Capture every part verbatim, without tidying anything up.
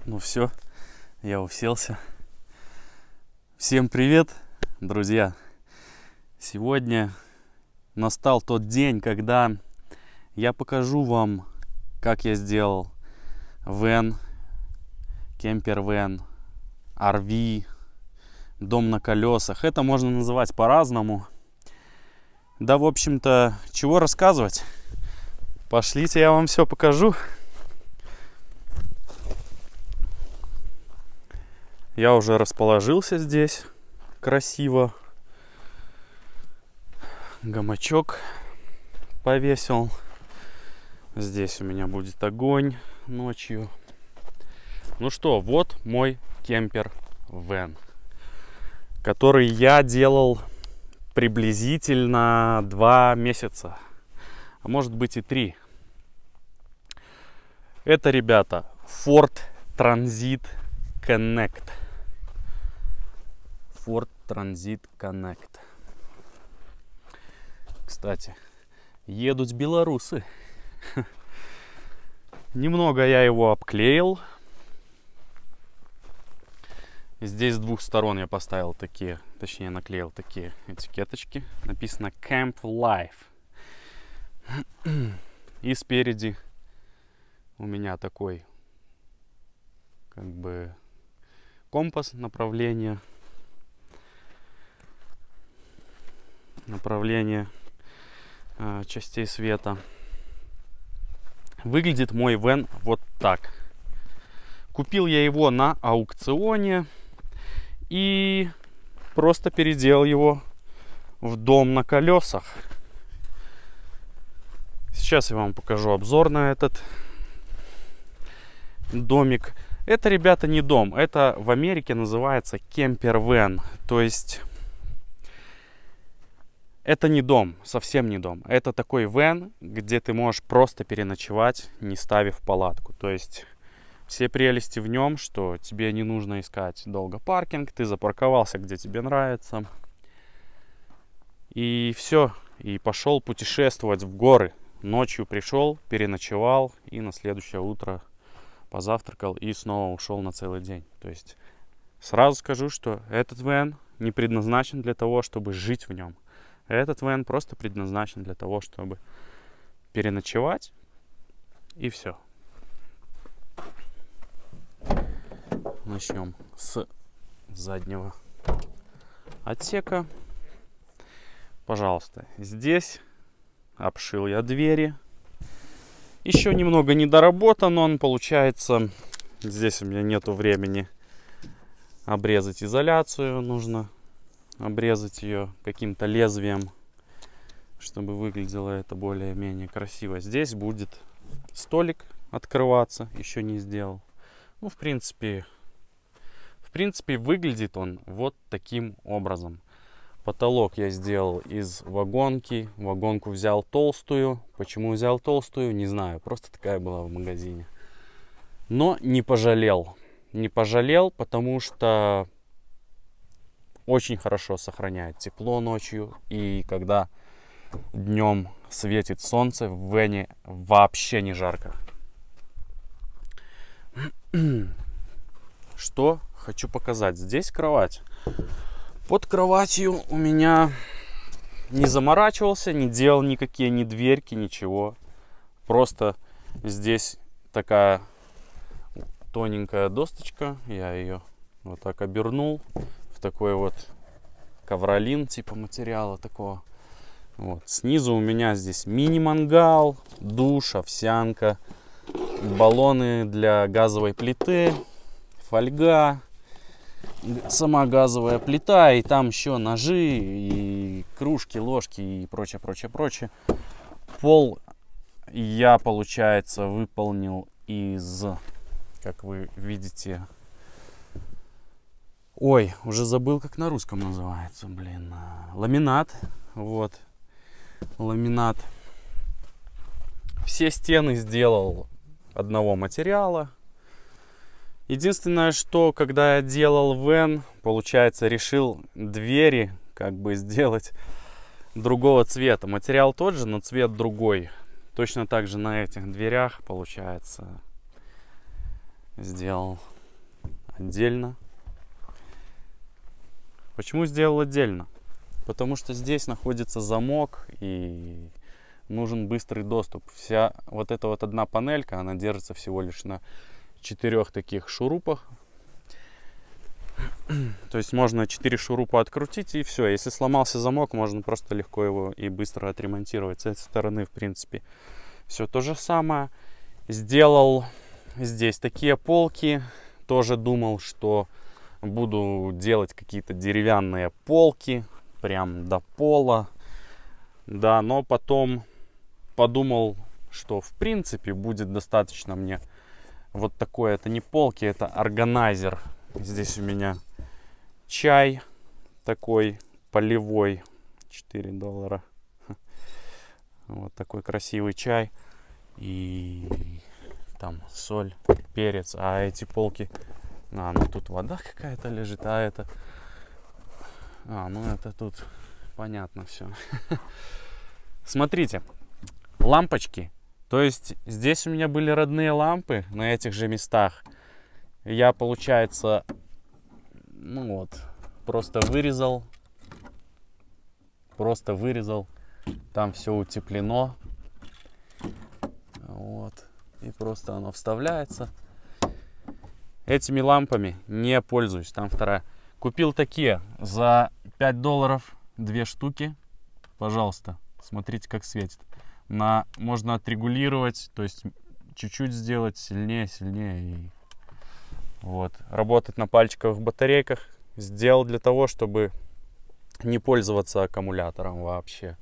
Ну все, я уселся. Всем привет, друзья! Сегодня настал тот день, когда я покажу вам, как я сделал вэн, кемпер-вэн, ар ви, дом на колесах. Это можно называть по-разному. Да, в общем-то, чего рассказывать? Пошлите, я вам все покажу. Я уже расположился здесь красиво. Гамачок повесил. Здесь у меня будет огонь ночью. Ну что, вот мой кемпер-вэн, который я делал приблизительно два месяца, а может быть и три. Это, ребята, Ford Transit Connect. Ford Transit Connect. Кстати, едут белорусы. Немного я его обклеил. Здесь с двух сторон я поставил такие, точнее наклеил такие этикеточки. Написано Camp Life. И спереди у меня такой, как бы, компас направления. Направление э, частей света. Выглядит мой вэн вот так. Купил я его на аукционе и просто переделал его в дом на колесах. Сейчас я вам покажу обзор на этот домик. Это, ребята, не дом. Это в Америке называется кемпер-вэн. То есть это не дом, совсем не дом. Это такой вэн, где ты можешь просто переночевать, не ставив палатку. То есть все прелести в нем, что тебе не нужно искать долго паркинг, ты запарковался, где тебе нравится. И все, и пошел путешествовать в горы. Ночью пришел, переночевал и на следующее утро позавтракал и снова ушел на целый день. То есть сразу скажу, что этот вэн не предназначен для того, чтобы жить в нем. Этот вэн просто предназначен для того, чтобы переночевать, и все. Начнем с заднего отсека. Пожалуйста, здесь обшил я двери. Еще немного недоработан он, получается. Здесь у меня нету времени обрезать изоляцию. Нужно обрезать ее каким-то лезвием, чтобы выглядело это более-менее красиво. Здесь будет столик открываться, еще не сделал. Ну, в принципе, в принципе, выглядит он вот таким образом. Потолок я сделал из вагонки. Вагонку взял толстую. Почему взял толстую, не знаю. Просто такая была в магазине. Но не пожалел. Не пожалел, потому что очень хорошо сохраняет тепло ночью. И когда днем светит солнце, в вэне вообще не жарко. Что хочу показать. Здесь кровать. Под кроватью у меня не заморачивался, не делал никакие ни дверки, ничего. Просто здесь такая тоненькая досточка. Я ее вот так обернул в такой вот ковролин типа материала такого. Вот. Снизу у меня здесь мини-мангал, душ, овсянка, баллоны для газовой плиты, фольга, сама газовая плита, и там еще ножи, и кружки, ложки и прочее, прочее, прочее. Пол я, получается, выполнил из, как вы видите, ой, уже забыл, как на русском называется, блин, ламинат, вот, ламинат. Все стены сделал одного материала. Единственное, что когда я делал вэн, получается, решил двери как бы сделать другого цвета. Материал тот же, но цвет другой. Точно так же на этих дверях, получается, сделал отдельно. Почему сделал отдельно? Потому что здесь находится замок и нужен быстрый доступ. Вся вот эта вот одна панелька, она держится всего лишь на четырех таких шурупах. То есть можно четыре шурупа открутить и все. Если сломался замок, можно просто легко его и быстро отремонтировать. С этой стороны, в принципе, все то же самое. Сделал здесь такие полки. Тоже думал, что буду делать какие-то деревянные полки прям до пола. Да, но потом подумал, что в принципе будет достаточно мне вот такой. Это не полки, это органайзер. Здесь у меня чай такой полевой, четыре доллара. Вот такой красивый чай. И там соль, перец. А эти полки... А, ну тут вода какая-то лежит, а это... А, ну это тут понятно все. Смотрите, лампочки. То есть здесь у меня были родные лампы на этих же местах. Я, получается, ну вот, просто вырезал. Просто вырезал. Там все утеплено. Вот. И просто оно вставляется. Этими лампами не пользуюсь. Там вторая. Купил такие за пять долларов две штуки. Пожалуйста, смотрите, как светит. На, можно отрегулировать, то есть чуть-чуть сделать сильнее, сильнее. И вот. Работать на пальчиковых батарейках. Сделал для того, чтобы не пользоваться аккумулятором вообще.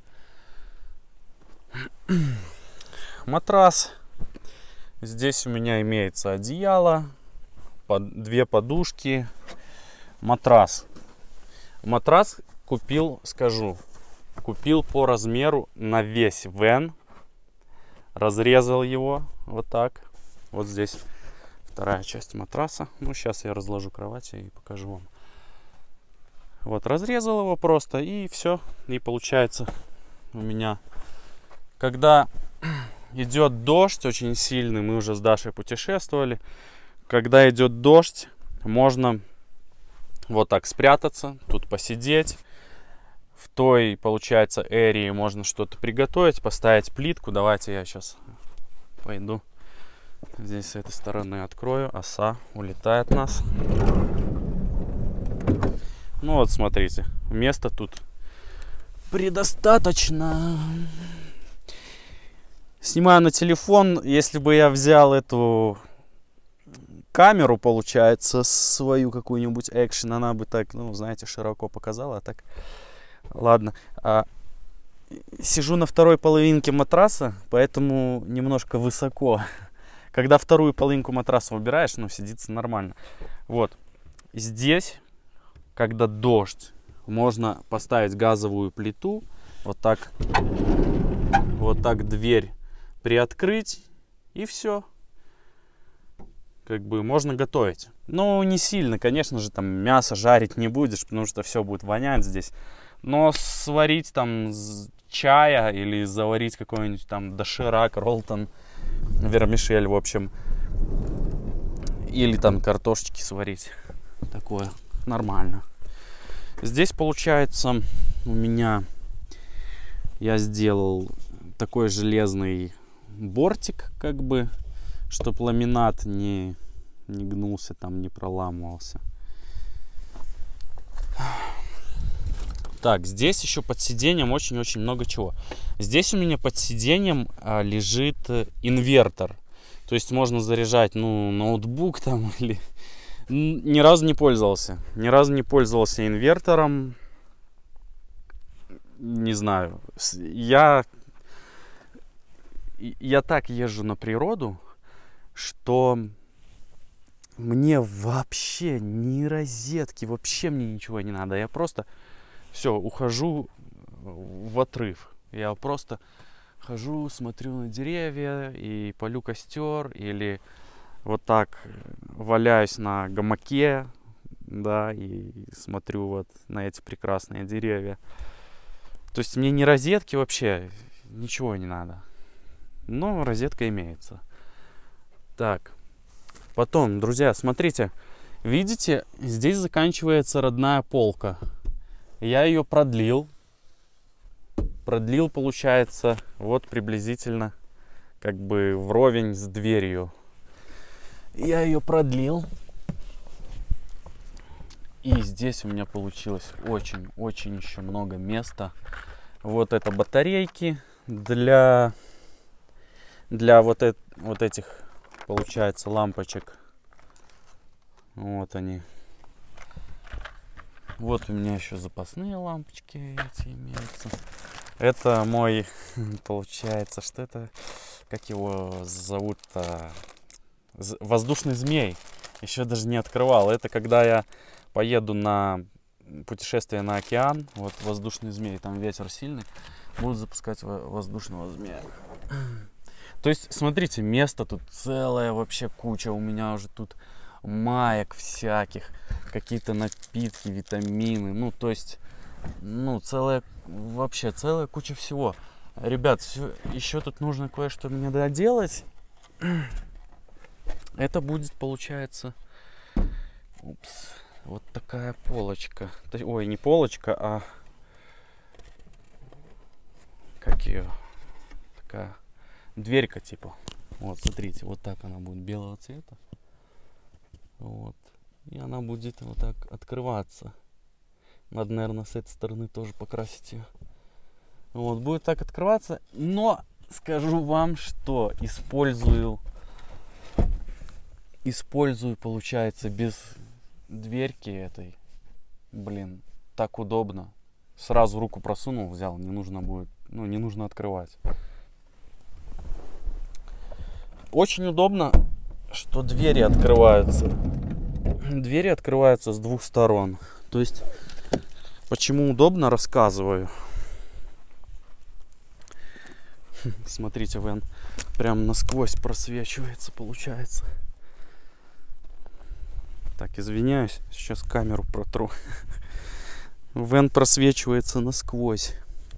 Матрас. Здесь у меня имеется одеяло, под, две подушки, матрас. Матрас купил, скажу, купил по размеру на весь вэн. Разрезал его вот так. Вот здесь вторая часть матраса. Ну, сейчас я разложу кровать и покажу вам. Вот, разрезал его просто, и все. И получается у меня, когда идет дождь очень сильный, мы уже с Дашей путешествовали, когда идет дождь, можно вот так спрятаться, тут посидеть. В той, получается, эрии можно что-то приготовить, поставить плитку. Давайте я сейчас пойду здесь с этой стороны открою. Оса улетает у нас. Ну вот, смотрите, места тут предостаточно. Снимаю на телефон. Если бы я взял эту камеру, получается, свою какую-нибудь экшен, она бы так, ну, знаете, широко показала. А так, ладно. А, сижу на второй половинке матраса, поэтому немножко высоко. Когда вторую половинку матраса убираешь, ну, сидится нормально. Вот. Здесь, когда дождь, можно поставить газовую плиту. Вот так. Вот так дверь приоткрыть, и все. Как бы можно готовить. Но не сильно, конечно же, там мясо жарить не будешь, потому что все будет вонять здесь. Но сварить там чая или заварить какой-нибудь там доширак, роллтон, вермишель, в общем. Или там картошечки сварить. Такое нормально. Здесь, получается, у меня я сделал такой железный бортик, как бы, чтобы ламинат не, не гнулся, там не проламывался. Так, здесь еще под сиденьем очень-очень много чего. Здесь у меня под сиденьем а, лежит инвертор. То есть можно заряжать, ну, ноутбук там или... Ни разу не пользовался. Ни разу не пользовался инвертором. Не знаю. Я... Я так езжу на природу, что мне вообще ни розетки, вообще мне ничего не надо. Я просто все, ухожу в отрыв. Я просто хожу, смотрю на деревья и полю костер, или вот так валяюсь на гамаке, да, и смотрю вот на эти прекрасные деревья. То есть мне ни розетки вообще, ничего не надо. Но розетка имеется. Так. Потом, друзья, смотрите. Видите, здесь заканчивается родная полка. Я ее продлил. Продлил, получается, вот приблизительно как бы вровень с дверью. Я ее продлил. И здесь у меня получилось очень-очень еще много места. Вот это батарейки для, для вот, э, вот этих, получается, лампочек. Вот они. Вот у меня еще запасные лампочки эти имеются. Это мой, получается, что это, как его зовут-то, воздушный змей. Еще даже не открывал. Это когда я поеду на путешествие на океан, вот воздушный змей, там ветер сильный, буду запускать воздушного змея. То есть, смотрите, места тут целая вообще куча. У меня уже тут маек всяких, какие-то напитки, витамины, ну, то есть, ну, целая, вообще целая куча всего. Ребят, все, еще тут нужно кое-что мне доделать. Это будет, получается, упс, вот такая полочка. Ой, не полочка, а как ее, такая дверька типа. Вот, смотрите, вот так она будет белого цвета. Вот. И она будет вот так открываться. Надо, наверное, с этой стороны тоже покрасить ее. Вот, будет так открываться. Но скажу вам, что использую, использую, получается, без дверьки этой. Блин, так удобно. Сразу руку просунул, взял. Не нужно будет, ну, не нужно открывать. Очень удобно, что двери открываются. Двери открываются с двух сторон. То есть, почему удобно, рассказываю. Смотрите, вен прям насквозь просвечивается, получается. Так, извиняюсь, сейчас камеру протру. Вен просвечивается насквозь.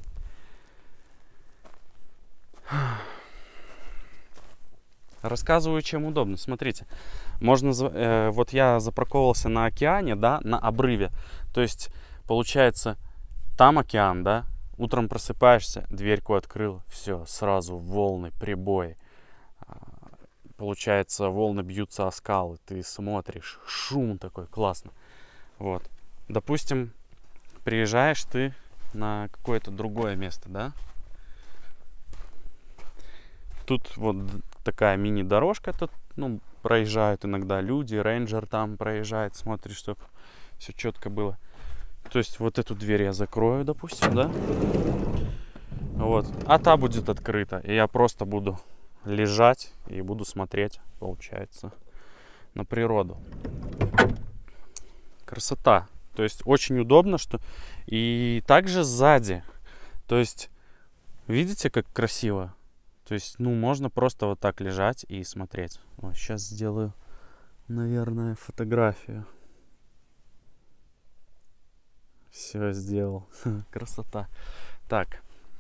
Рассказываю, чем удобно. Смотрите, можно, э, вот я запарковался на океане, да, на обрыве. То есть, получается, там океан, да, утром просыпаешься, дверьку открыл, все, сразу волны, прибой. Получается, волны бьются о скалы, ты смотришь, шум такой, классно. Вот, допустим, приезжаешь ты на какое-то другое место, да. Тут вот такая мини-дорожка, тут, ну, проезжают иногда люди, рейнджер там проезжает, смотрит, чтобы все четко было. То есть вот эту дверь я закрою, допустим, да? Вот, а та будет открыта, и я просто буду лежать и буду смотреть, получается, на природу. Красота. То есть очень удобно, что... И также сзади. То есть, видите, как красиво? То есть, ну, можно просто вот так лежать и смотреть. Вот, сейчас сделаю, наверное, фотографию. Все сделал. Красота. Так.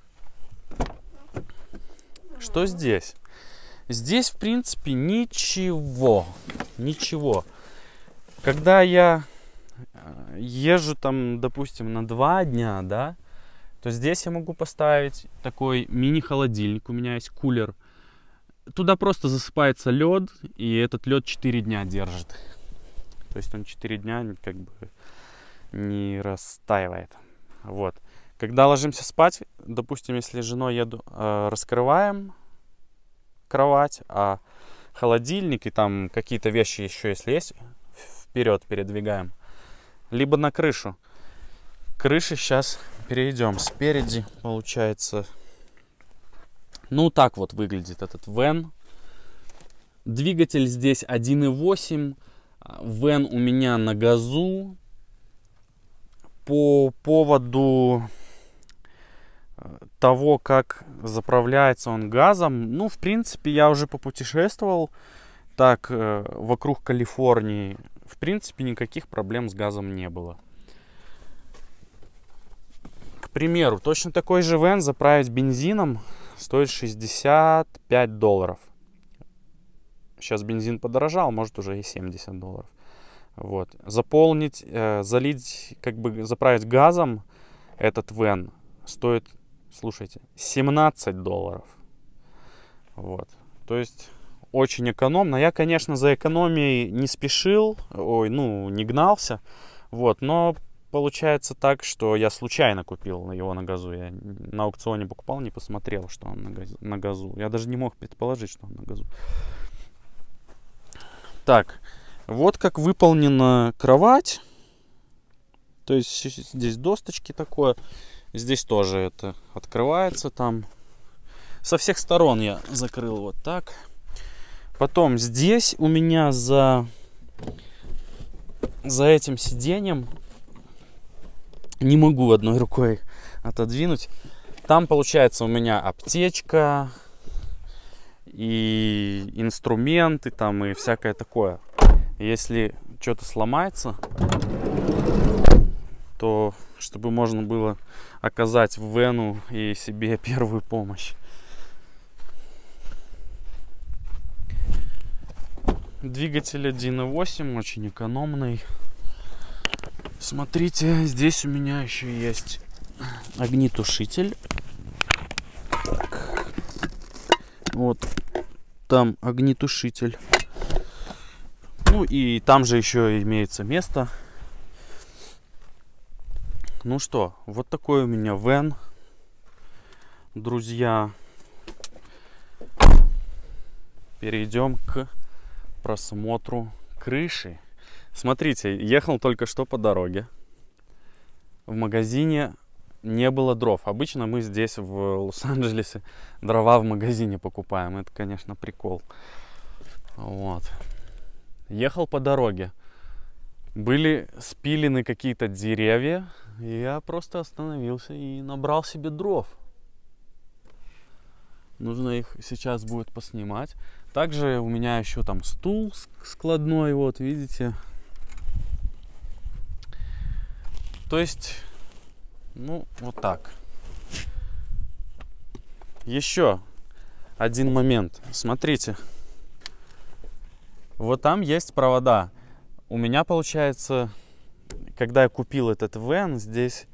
Что здесь? Здесь, в принципе, ничего. Ничего. Когда я езжу там, допустим, на два дня, да, то здесь я могу поставить такой мини-холодильник. У меня есть кулер. Туда просто засыпается лед, и этот лед четыре дня держит. То есть он четыре дня как бы не растаивает. Вот. Когда ложимся спать, допустим, если с женой еду, э, раскрываем кровать, а холодильник и там какие-то вещи еще, если есть, вперед передвигаем. Либо на крышу. Крыши сейчас перейдем. Спереди, получается, ну так вот выглядит этот вен. Двигатель здесь один и восемь. Вен у меня на газу. По поводу того, как заправляется он газом, ну, в принципе, я уже попутешествовал так вокруг Калифорнии. В принципе, никаких проблем с газом не было. К примеру, точно такой же вен заправить бензином стоит шестьдесят пять долларов. Сейчас бензин подорожал, может уже и семьдесят долларов. Вот. Заполнить, э, залить, как бы заправить газом этот вен стоит, слушайте, семнадцать долларов. Вот. То есть очень экономно. Я, конечно, за экономией не спешил, ой, ну, не гнался. Вот, но получается так, что я случайно купил его на газу. Я на аукционе покупал, не посмотрел, что он на газу. На газу. Я даже не мог предположить, что он на газу. Так, вот как выполнена кровать. То есть здесь досточки такое. Здесь тоже это открывается там. Со всех сторон я закрыл вот так. Потом здесь у меня за, за этим сиденьем, не могу одной рукой отодвинуть, там получается у меня аптечка и инструменты там и всякое такое. Если что-то сломается, то чтобы можно было оказать в вену и себе первую помощь. Двигатель один и восемь, очень экономный. Смотрите, здесь у меня еще есть огнетушитель. Так. Вот там огнетушитель. Ну и там же еще имеется место. Ну что, вот такой у меня вен, друзья. Перейдем к просмотру крыши. Смотрите, ехал только что по дороге. В магазине не было дров. Обычно мы здесь в Лос-Анджелесе дрова в магазине покупаем. Это, конечно, прикол. Вот. Ехал по дороге. Были спилены какие-то деревья. И я просто остановился и набрал себе дров. Нужно их сейчас будет поснимать. Также у меня еще там стул складной, вот видите. То есть, ну, вот так. Еще один момент. Смотрите. Вот там есть провода. У меня получается, когда я купил этот вен, здесь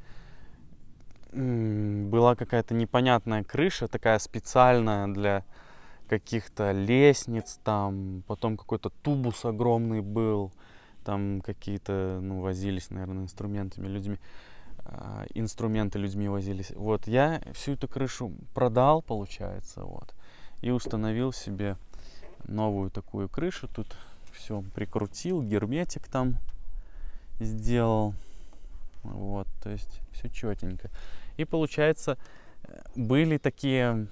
была какая-то непонятная крыша, такая специальная для каких-то лестниц, там, потом какой-то тубус огромный был, там какие-то, ну, возились, наверное, инструментами, людьми, э, инструменты людьми возились. Вот, я всю эту крышу продал, получается, вот, и установил себе новую такую крышу, тут все прикрутил, герметик там сделал, вот, то есть все четенько. И получается, были такие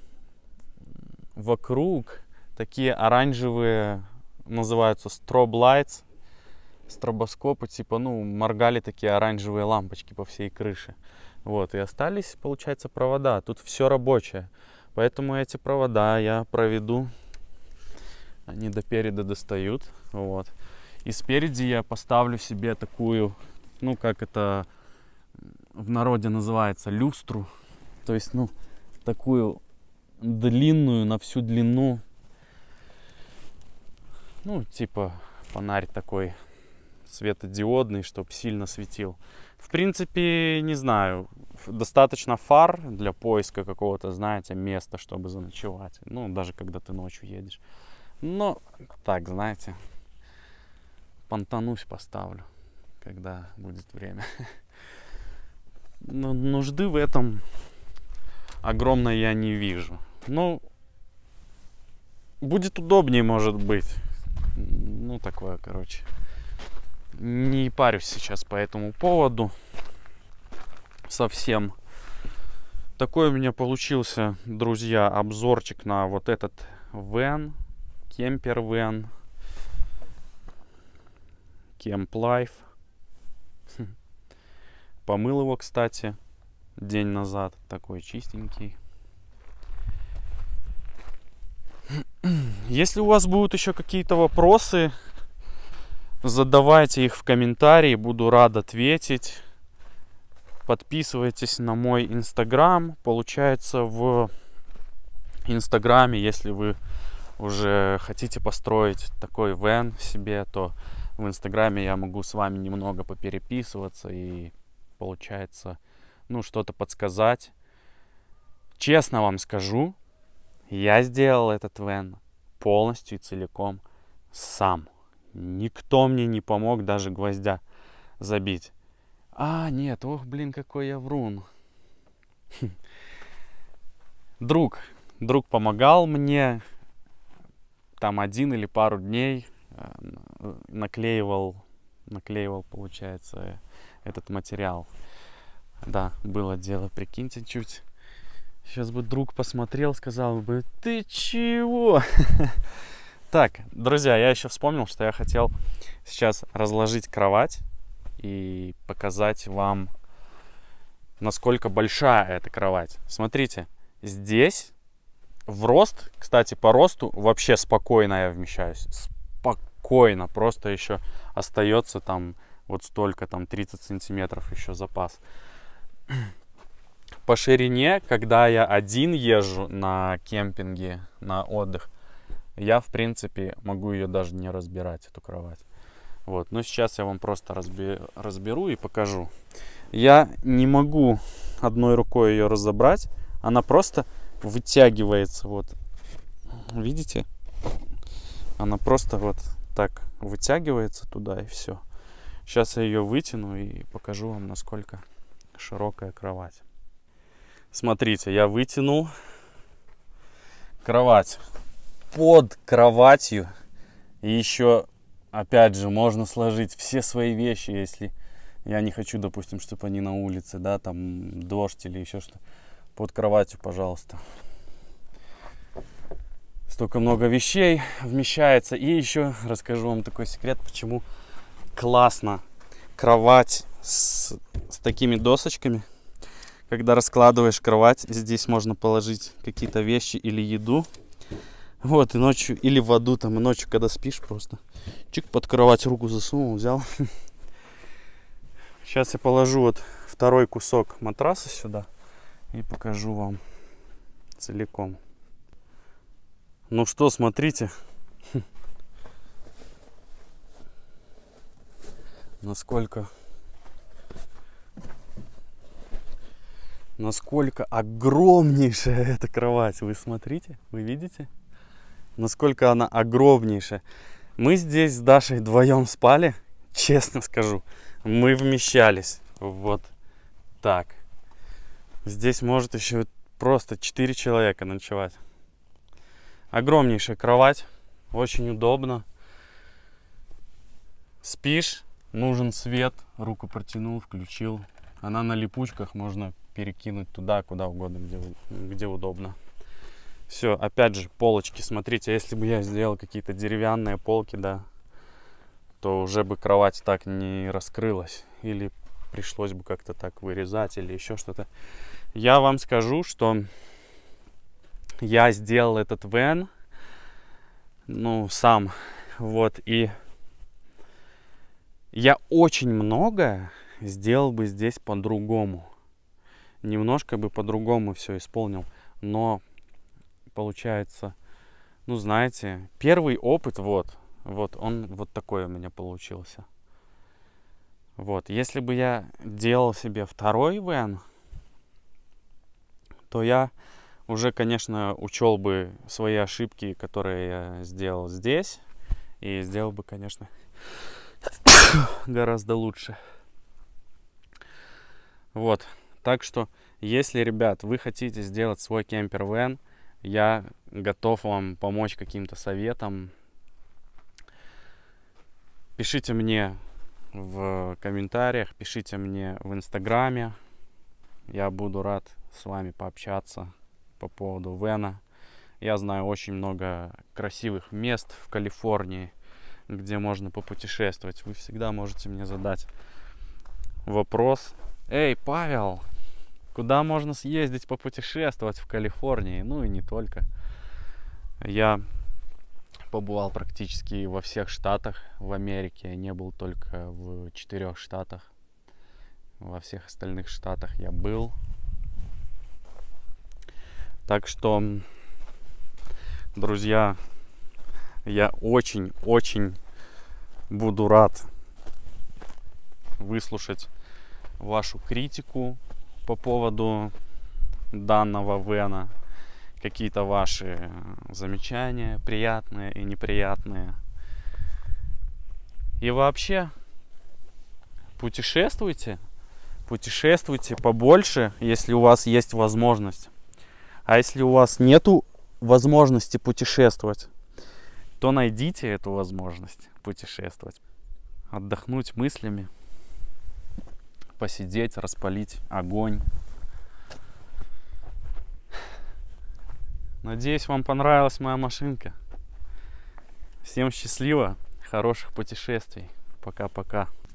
вокруг, такие оранжевые, называются strobe lights, стробоскопы, типа, ну, моргали такие оранжевые лампочки по всей крыше. Вот, и остались, получается, провода. Тут все рабочее. Поэтому эти провода я проведу. Они до переда достают. Вот. И спереди я поставлю себе такую, ну, как это в народе называется, люстру. То есть, ну, такую длинную, на всю длину. Ну, типа фонарь такой светодиодный, чтобы сильно светил. В принципе, не знаю, достаточно фар для поиска какого-то, знаете, места, чтобы заночевать. Ну, даже когда ты ночью едешь. Но, так, знаете, понтанусь поставлю, когда будет время. Но нужды в этом огромной я не вижу. Ну, будет удобнее, может быть. Ну, такое, короче. Не парюсь сейчас по этому поводу. Совсем. Такой у меня получился, друзья, обзорчик на вот этот вен. Кемпер вен. Camp Life. Помыл его, кстати, день назад. Такой чистенький. Если у вас будут еще какие-то вопросы, задавайте их в комментарии. Буду рад ответить. Подписывайтесь на мой инстаграм. Получается, в инстаграме, если вы уже хотите построить такой вен себе, то в Инстаграме я могу с вами немного попереписываться и, получается, ну, что-то подсказать. Честно вам скажу, я сделал этот вэн полностью и целиком сам. Никто мне не помог даже гвоздя забить. А, нет, ох, блин, какой я врун. Друг, друг помогал мне там один или пару дней, наклеивал, наклеивал, получается, этот материал. Да, было дело, прикиньте, чуть. Сейчас бы друг посмотрел, сказал бы, ты чего? Так, друзья, я еще вспомнил, что я хотел сейчас разложить кровать и показать вам, насколько большая эта кровать. Смотрите, здесь в рост, кстати, по росту вообще спокойно я вмещаюсь. Спокойно, просто еще остается там вот столько, там тридцать сантиметров еще запас. По ширине, когда я один езжу на кемпинге, на отдых, я, в принципе, могу ее даже не разбирать, эту кровать. Вот, но сейчас я вам просто разби- разберу и покажу. Я не могу одной рукой ее разобрать, она просто вытягивается, вот, видите? Она просто вот так вытягивается туда, и все. Сейчас я ее вытяну и покажу вам, насколько широкая кровать. Смотрите, я вытянул кровать. Под кроватью и еще, опять же, можно сложить все свои вещи, если я не хочу, допустим, чтобы они на улице, да, там дождь или еще что. Под кроватью, пожалуйста. Столько много вещей вмещается. И еще расскажу вам такой секрет, почему классно кровать с, с такими досочками. Когда раскладываешь кровать, здесь можно положить какие-то вещи или еду. Вот, и ночью, или в воду, там, и ночью, когда спишь, просто чик, под кровать руку засунул, взял. Сейчас я положу вот второй кусок матраса сюда и покажу вам целиком. Ну что, смотрите. Насколько... Насколько огромнейшая эта кровать. Вы смотрите, вы видите? Насколько она огромнейшая. Мы здесь с Дашей вдвоем спали, честно скажу. Мы вмещались вот так. Здесь может еще просто четыре человека ночевать. Огромнейшая кровать, очень удобно. Спишь, нужен свет, руку протянул, включил. Она на липучках, можно перекинуть туда, куда угодно, где, где удобно. Все, опять же, полочки, смотрите, если бы я сделал какие-то деревянные полки, да, то уже бы кровать так не раскрылась. Или пришлось бы как-то так вырезать, или еще что-то. Я вам скажу, что я сделал этот вэн, ну, сам, вот, и я очень многое сделал бы здесь по-другому. Немножко бы по-другому все исполнил, но... Получается, ну знаете, первый опыт, вот, вот он вот такой у меня получился. Вот, если бы я делал себе второй вэн, то я уже, конечно, учел бы свои ошибки, которые я сделал здесь, и сделал бы, конечно, гораздо лучше. Вот, так что, если, ребят, вы хотите сделать свой кемпер-вэн, я готов вам помочь каким-то советом. Пишите мне в комментариях, пишите мне в Инстаграме. Я буду рад с вами пообщаться по поводу вэна. Я знаю очень много красивых мест в Калифорнии, где можно попутешествовать. Вы всегда можете мне задать вопрос. Эй, Павел, куда можно съездить попутешествовать в Калифорнии? Ну и не только. Я побывал практически во всех штатах в Америке. Я не был только в четырех штатах. Во всех остальных штатах я был. Так что, друзья, я очень-очень Буду рад выслушать вашу критику по поводу данного вена. Какие-то ваши замечания, приятные и неприятные. И вообще, путешествуйте. Путешествуйте побольше, если у вас есть возможность. А если у вас нету возможности путешествовать, то найдите эту возможность путешествовать. Отдохнуть мыслями, посидеть, распалить огонь. Надеюсь, вам понравилась моя машинка. Всем счастливо, хороших путешествий. Пока-пока.